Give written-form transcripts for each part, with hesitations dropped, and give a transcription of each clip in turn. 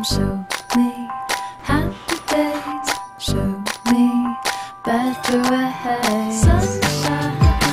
show me happy days, show me better ways. Sunshine,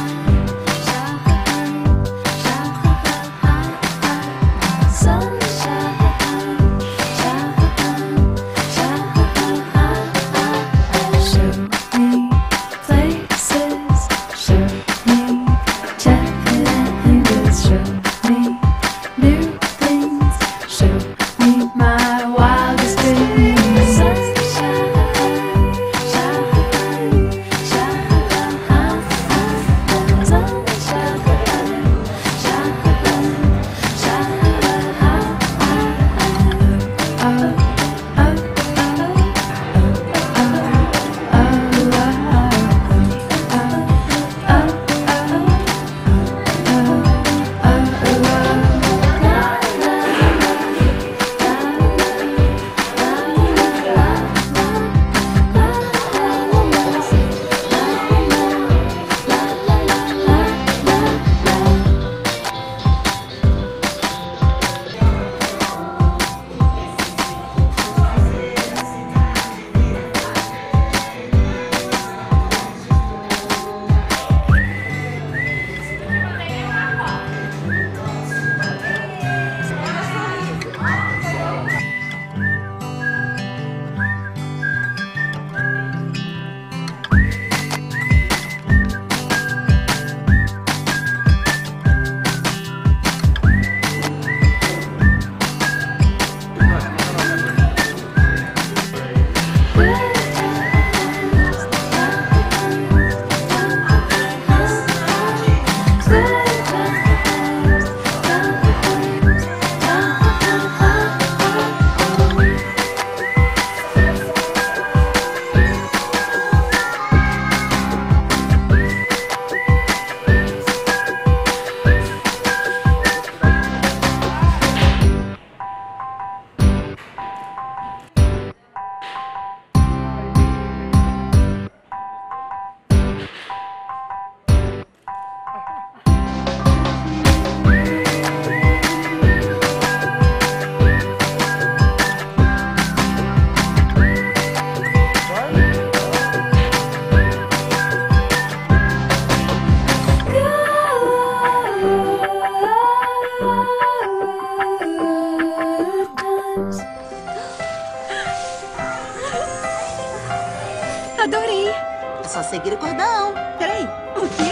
Adorei. É só seguir o cordão. Peraí, o quê?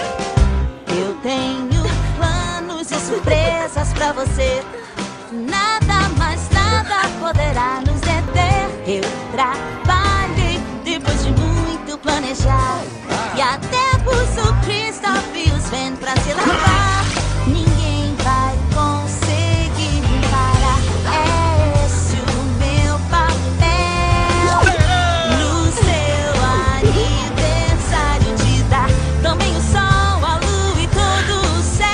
Eu tenho planos e surpresas pra você. Nada mais nada poderá nos deter. Eu trabalhei depois de muito planejar. E até pus o Christoph e os Sven pra se lavar. Ninguém vai conseguir me parar. É esse o meu papel. No seu aniversário de dar também o sol, a lua e todo o céu.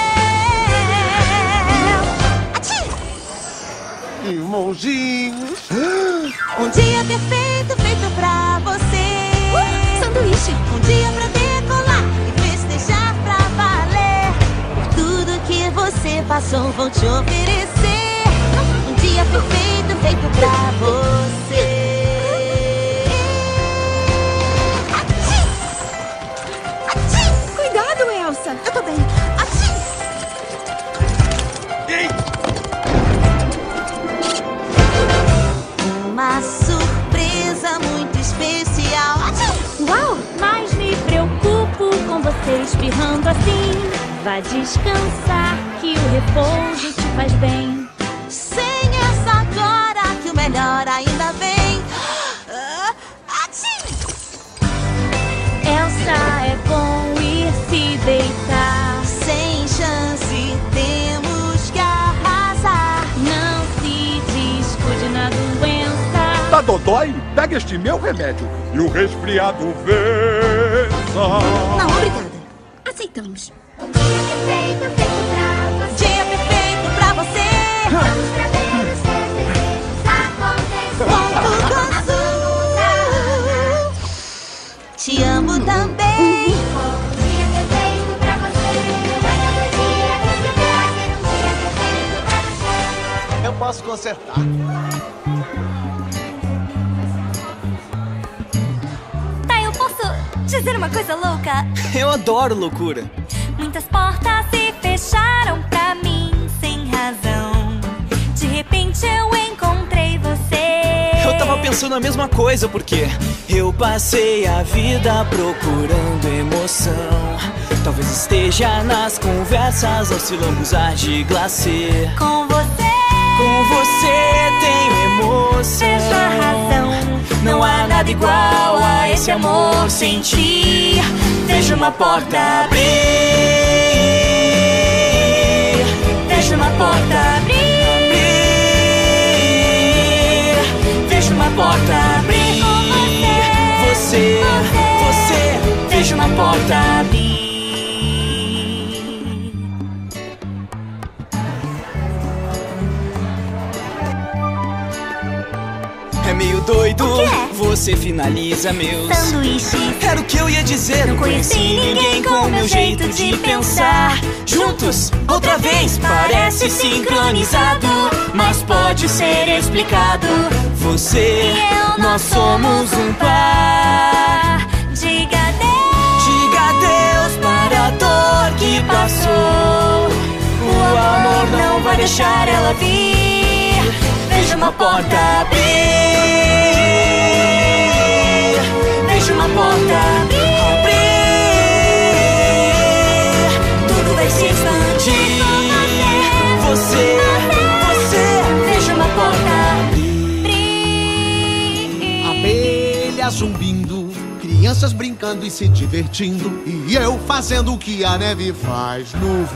Ati! Irmãozinhos. Um dia perfeito feito pra você. Sanduíche. Um dia pra decolar e festejar pra valer. Tudo que você passou vou te oferecer. Um dia perfeito feito pra você. Ati! Ati! Cuidado, Elsa. Eu tô bem. Ati! Ei! Uma surpresa muito especial. Ati! Uau! Mas me preocupo com você espirrando assim. Vá descansar que o repouso te faz bem. Sem essa agora que o melhor ainda vem. Ati! Elsa, é bom ir se deitar. Sem chance temos que arrasar. Não se descuide na doença. Tá dodói? Pega este meu remédio e o resfriado vença. Não, obrigada. Aceitamos. Dia perfeito pra você. Ponto Azul. Te amo também. posso consertar. Tá, eu posso dizer uma coisa louca? Eu adoro loucura. Muitas portas se fecharam pra mim sem razão. De repente eu encontrei você. Eu tava pensando a mesma coisa, porque eu passei a vida procurando emoção. Talvez esteja nas conversas aos lambuzar de glacê. Com você tenho emoção. vejo a razão. Não há nada igual a esse amor sem ti. Vejo uma porta abrir. Vejo uma porta abrir. Vejo uma porta abrir. Você, vejo uma porta abrir. É meio doido, O que é? você finaliza meus Sanduíches. Era o que eu ia dizer, não conheci ninguém com meu jeito de pensar. Juntos, outra vez, parece sincronizado, mas pode ser explicado. Você, E eu, nós somos um par. Diga adeus. Diga adeus para a dor que passou. O amor não vai deixar ela vir. Vejo uma porta abrir. Vejo uma porta abrir. Tudo vai se expandir. Você, vejo uma porta abrir. Abelhas zumbindo, crianças brincando e se divertindo, e eu fazendo o que a neve faz no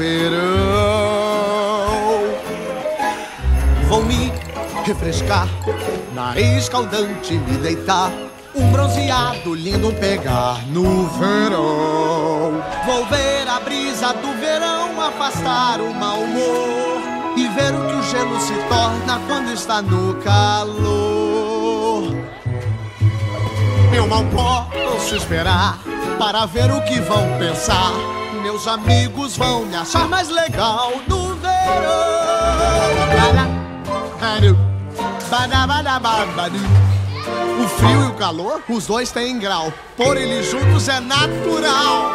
verão. Vou me refrescar, na escaldante me deitar, um bronzeado lindo pegar no verão. Vou ver a brisa do verão afastar o mau humor e ver o que o gelo se torna quando está no calor. Eu mal posso esperar para ver o que vão pensar. Meus amigos vão me achar mais legal no verão. O frio e o calor, os dois têm grau. Por eles juntos é natural.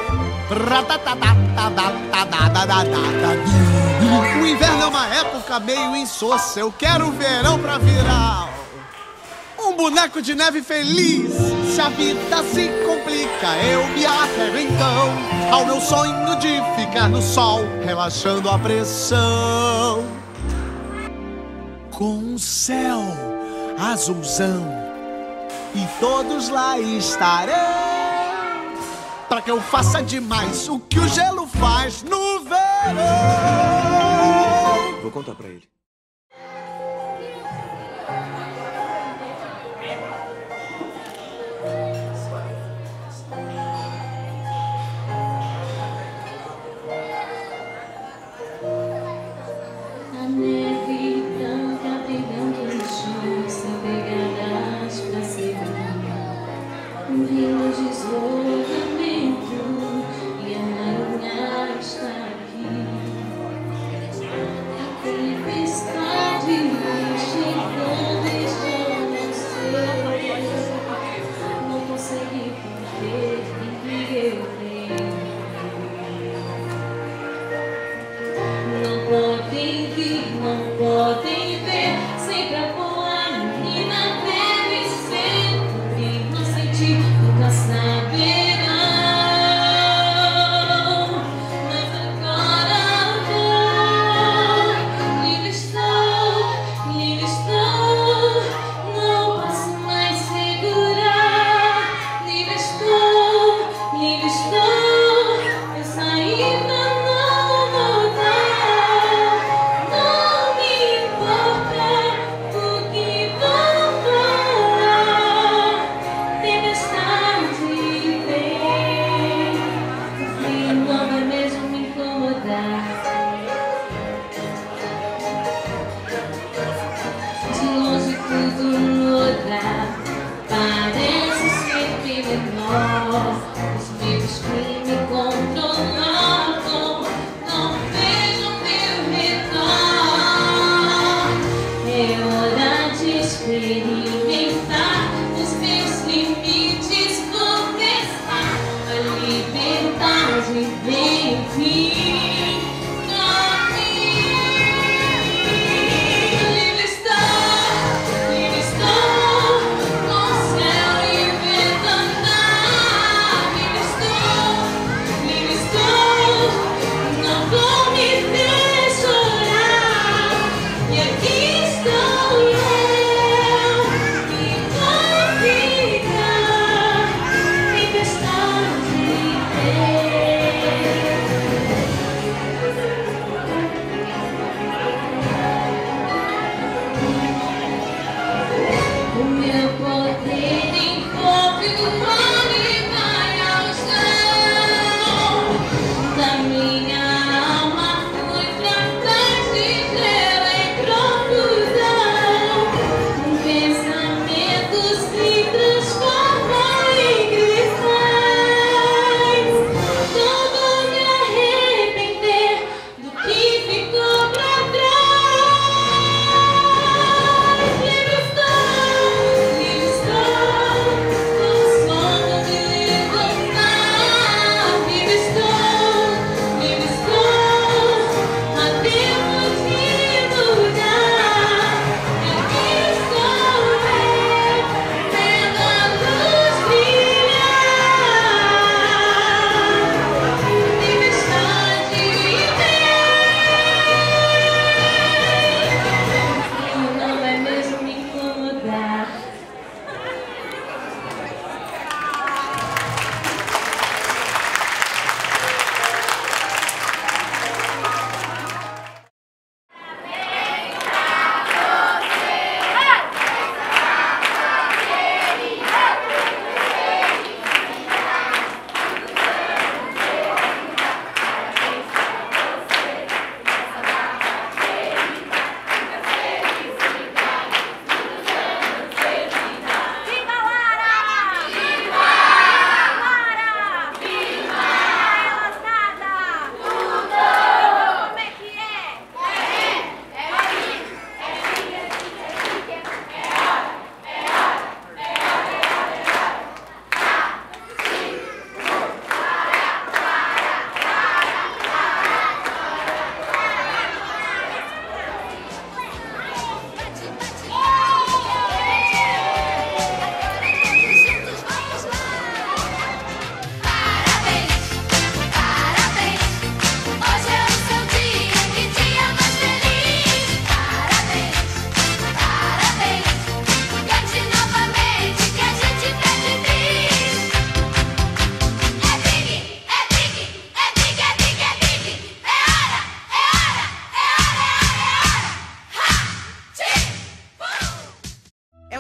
O inverno é uma época meio insossa. Eu quero o verão pra virar um boneco de neve feliz. Se a vida se complica, eu me apego então ao meu sonho de ficar no sol, relaxando a pressão. Com o céu azulzão e todos lá estarão, pra que eu faça demais o que o gelo faz no verão. Vou contar pra ele. A neve branca brilhando no chão, sem pegadas pra segurar. Um rio de isolamento e a marinha está aqui. A tempestade chegando e já não sei. Não consegui conter em que eu tenho. Não podem vir, não podem ver. Sempre a boa menina deve ser. Quem não sentir, nunca saberão. Mas agora vou. Livre estou. Não posso mais segurar. Livre estou. Eu saí pra não voltar. Não me importa.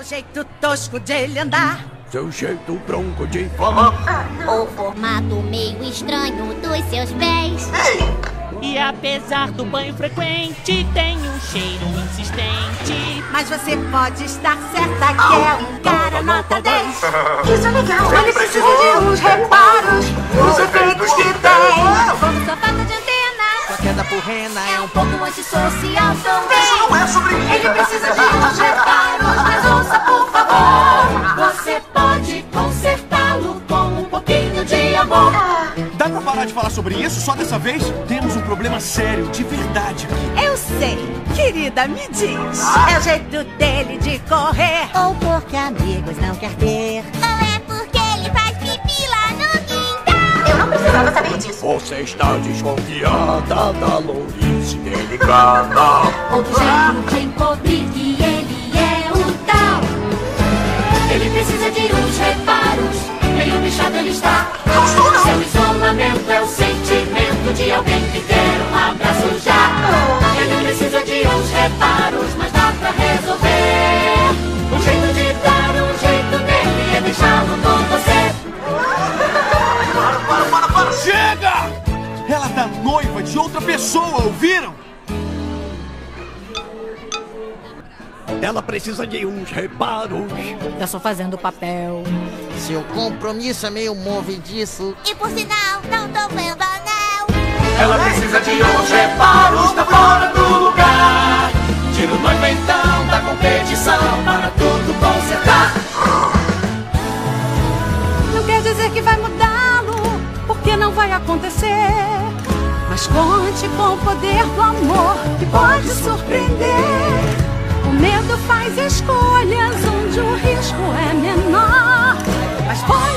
Seu jeito tosco de ele andar. Seu jeito bronco de falar. O formato meio estranho dos seus pés. E apesar do banho frequente, tem um cheiro insistente. Mas você pode estar certa que é um cara nota 10. Isso é legal. Ele precisa de uns reparos, os efeitos que tem. Como sua falta de antena. Sua queda por rena É um pouco antissocial também. Isso não é sobre isso. Ele precisa de uns reparos, mas ouça por favor. Você pode consertá-lo com um pouquinho de amor. Dá pra parar de falar sobre isso só dessa vez? Temos um problema sério, de verdade aqui. Eu sei, querida, me diz. É o jeito dele de correr. Ou porque amigos não quer ter. Ou é porque ele faz pipi lá no quintal. Eu não precisava saber disso. Você está desconfiada da lourice delicada. Outro jeito de encobrir que ele é o tal. Ele precisa de uns reparos, meio bichado ele está. Seu isolamento é o sentimento de alguém que quer um abraço já. Ele precisa de uns reparos, mas dá pra resolver. O jeito de dar um jeito nele é deixá-lo com você. Para! Chega! Ela tá noiva de outra pessoa, ouviram? Ela precisa de uns reparos. Eu só fazendo papel. Seu compromisso é meio movediço. E por sinal, não tô vendo anel. Ela precisa de uns reparos, tá fora do lugar. Tira o noivo então da competição para tudo consertar. Não quer dizer que vai mudá-lo, porque não vai acontecer. Mas conte com o poder do amor, que pode surpreender. O medo faz escolhas onde o risco é menor. Mas pode